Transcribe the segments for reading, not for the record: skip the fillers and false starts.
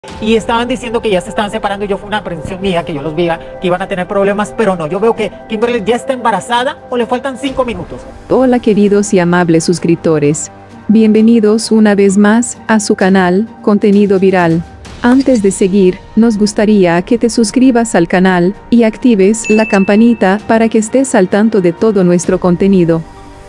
Y estaban diciendo que ya se estaban separando y yo fue una aprensión mía que yo los veía que iban a tener problemas, pero no, yo veo que Kimberly ya está embarazada o le faltan 5 minutos. Hola queridos y amables suscriptores. Bienvenidos una vez más a su canal, Contenido Viral. Antes de seguir, nos gustaría que te suscribas al canal y actives la campanita para que estés al tanto de todo nuestro contenido.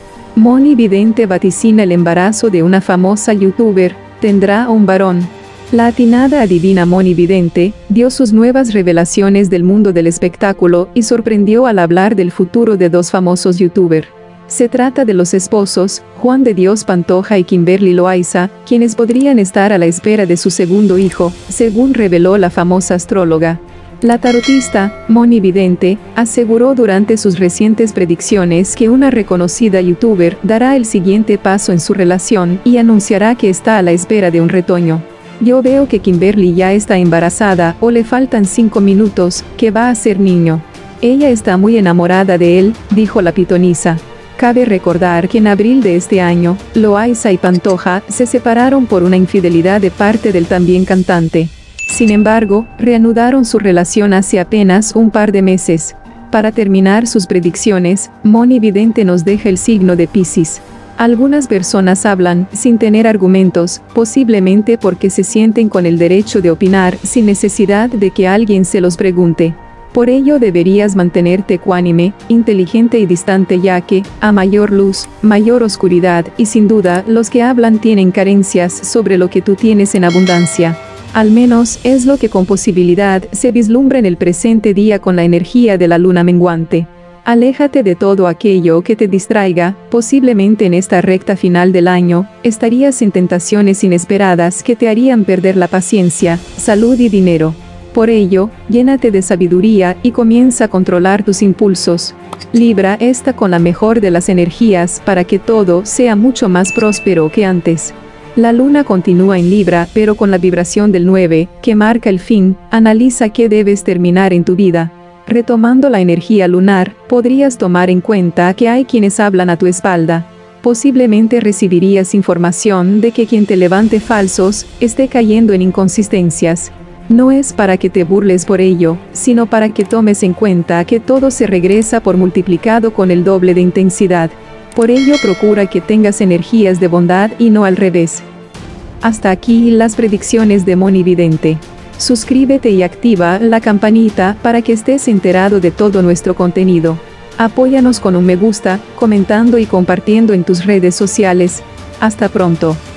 Moni Vidente vaticina el embarazo de una famosa youtuber, tendrá un varón. La atinada adivina Moni Vidente dio sus nuevas revelaciones del mundo del espectáculo y sorprendió al hablar del futuro de dos famosos youtubers. Se trata de los esposos, Juan de Dios Pantoja y Kimberly Loaiza, quienes podrían estar a la espera de su segundo hijo, según reveló la famosa astróloga. La tarotista, Moni Vidente, aseguró durante sus recientes predicciones que una reconocida youtuber dará el siguiente paso en su relación y anunciará que está a la espera de un retoño. Yo veo que Kimberly ya está embarazada o le faltan 5 minutos, que va a ser niño. Ella está muy enamorada de él, dijo la pitonisa. Cabe recordar que en abril de este año, Loaiza y Pantoja se separaron por una infidelidad de parte del también cantante. Sin embargo, reanudaron su relación hace apenas un par de meses. Para terminar sus predicciones, Moni Vidente nos deja el signo de Piscis. Algunas personas hablan sin tener argumentos, posiblemente porque se sienten con el derecho de opinar sin necesidad de que alguien se los pregunte. Por ello deberías mantenerte ecuánime, inteligente y distante, ya que, a mayor luz, mayor oscuridad, y sin duda los que hablan tienen carencias sobre lo que tú tienes en abundancia. Al menos es lo que con posibilidad se vislumbra en el presente día con la energía de la luna menguante. Aléjate de todo aquello que te distraiga, posiblemente en esta recta final del año, estarías en tentaciones inesperadas que te harían perder la paciencia, salud y dinero. Por ello, llénate de sabiduría y comienza a controlar tus impulsos. Libra está con la mejor de las energías para que todo sea mucho más próspero que antes. La luna continúa en Libra, pero con la vibración del 9, que marca el fin. Analiza qué debes terminar en tu vida. Retomando la energía lunar, podrías tomar en cuenta que hay quienes hablan a tu espalda. Posiblemente recibirías información de que quien te levante falsos esté cayendo en inconsistencias. No es para que te burles por ello, sino para que tomes en cuenta que todo se regresa por multiplicado con el doble de intensidad. Por ello procura que tengas energías de bondad y no al revés. Hasta aquí las predicciones de Moni Vidente. Suscríbete y activa la campanita para que estés enterado de todo nuestro contenido. Apóyanos con un me gusta, comentando y compartiendo en tus redes sociales. Hasta pronto.